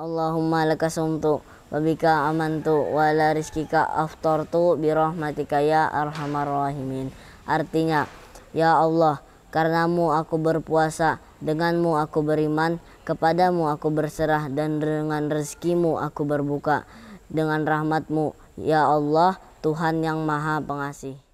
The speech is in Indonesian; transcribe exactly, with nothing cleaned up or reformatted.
Allahumma laka sumtu wa bika amantu wa la rizkika aftartu birahmatika ya arhamar rahimin. Artinya, ya Allah, karenamu aku berpuasa, denganmu aku beriman, kepadamu aku berserah, dan dengan rezekimu aku berbuka, dengan rahmatmu ya Allah, Tuhan yang maha pengasih.